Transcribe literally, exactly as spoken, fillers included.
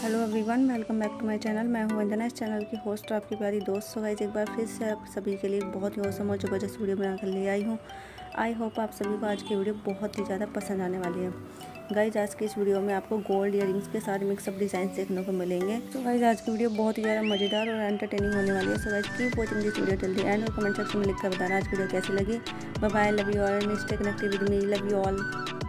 Hello everyone, welcome back to my channel. मैं हूं वंदना, इस चैनल की होस्ट और आपकी प्यारी दोस्त। सो गाइस, एक बार फिर से आप सभी के लिए एक बहुत ही औसम और ज़बरदस्त वीडियो बनाकर ले आई हूं। आई होप आप सभी को आज की वीडियो बहुत ही ज़्यादा पसंद आने वाली है। गाइस, आज की इस वीडियो में आपको गोल्ड इयररिंग्स के साथ मिक्सअप डिज़ाइन देखने को मिलेंगे। तो गाइस, आज की वीडियो बहुत ही ज़्यादा मज़ेदार और एंटरटेनिंग होने वाली है। So guys, keep watching this video till the end और कमेंट सेक्शन में लिखकर बताना आज की वीडियो कैसी लगी। Bye bye, love you all, stay connected with me, love you all.